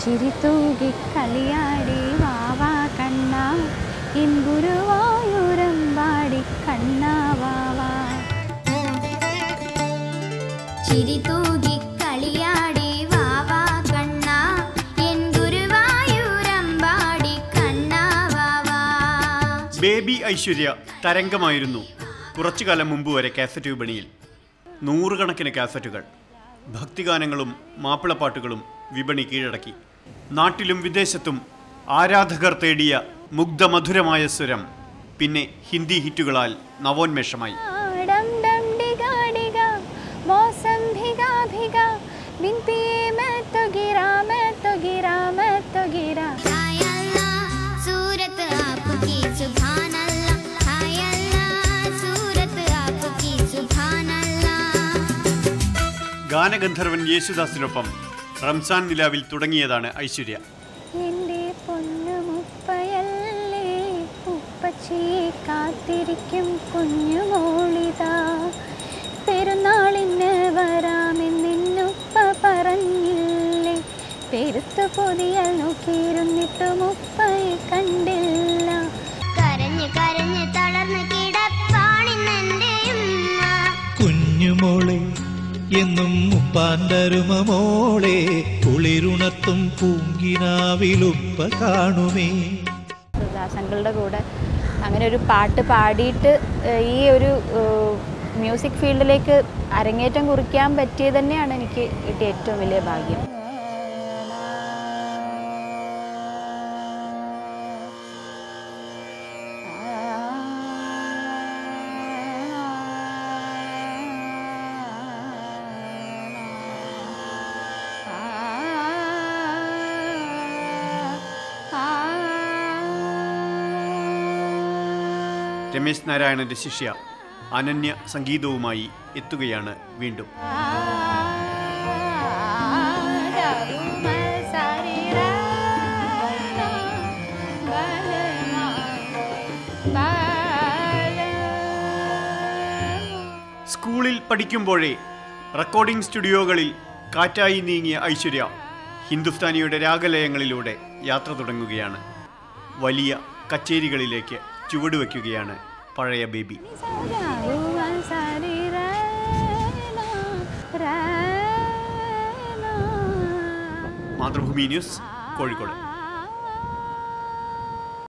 ചിരിതൂകി കളിയാടി വാവാ കണ്ണാ N ഗുരുവായൂരമ്പാടി കണ്ണാ വാവാ. ചിരിതൂകി കളിയാടി വാവാ കണ്ണാ N ഗുരുവായൂരമ്പാടി കണ്ണാ വാവാ. Baby Aishwarya തരംഗമായിരുന്നു കുറച്ചു കാലം മുമ്പ് വരെ കാസറ്റ് വിപണിയിൽ. നൂറുകണക്കിന് കാസറ്റുകൾ, ഭക്തിഗാനങ്ങളും മാപ്പിളപ്പാട്ടുകളും വിപണി കീഴടക്കി. നാട്ടിലും വിദേശത്തും ആരാധകർ തേടിയ മുഗ്ധമധുരമായ സ്വരം പിന്നെ ഹിന്ദി ഹിറ്റുകളാൽ നവോന്മേഷമായി. ഗാനഗന്ധർവൻ യേശുദാസിനൊപ്പം റംസാൻ നിലാവിൽ തുടങ്ങിയതാണ് ഐശ്വര്യ. എൻ്റെ പൊന്നുമുപ്പയല്ലേ ഉപ്പച്ചിയെ കാത്തിരിക്കും കുഞ്ഞുമോളിതാ, പെരുന്നാളിന് വരാമെന്നുപ്പ പറഞ്ഞില്ലേ, പെരുത്തു പൊതിയാൽ നോക്കിയിരുന്നിട്ടും ഉപ്പയെ കണ്ടില്ല. കരഞ്ഞ് കരഞ്ഞ് തളർന്ന് കിടപ്പാണിന്നെൻ്റെ ഉമ്മ. കുഞ്ഞുമോളെ എന്നും ഉപ്പാന്തരുമ മോളെ, കുളിരുണർത്തും പൂങ്കിനാവിലുപ്പ കാണുമേ. ദാസങ്ങളുടെ കൂടെ അങ്ങനെ ഒരു പാട്ട് പാടിയിട്ട് ഈ ഒരു മ്യൂസിക് ഫീൽഡിലേക്ക് അരങ്ങേറ്റം കുറിക്കാൻ പറ്റിയത് തന്നെയാണ് എനിക്ക് കിട്ടിയ ഏറ്റവും വലിയ ഭാഗ്യം. രമേശ് നാരായണന്റെ ശിഷ്യ അനന്യ സംഗീതവുമായി എത്തുകയാണ് വീണ്ടും. സ്കൂളിൽ പഠിക്കുമ്പോഴേ റെക്കോർഡിംഗ് സ്റ്റുഡിയോകളിൽ കാറ്റായി നീങ്ങിയ ഐശ്വര്യ ഹിന്ദുസ്ഥാനിയുടെ രാഗലയങ്ങളിലൂടെ യാത്ര തുടങ്ങുകയാണ്. വലിയ കച്ചേരികളിലേക്ക് ചുവടുവെക്കുകയാണ് പഴയ ബേബി. മാതൃഭൂമി ന്യൂസ്, കോഴിക്കോട്.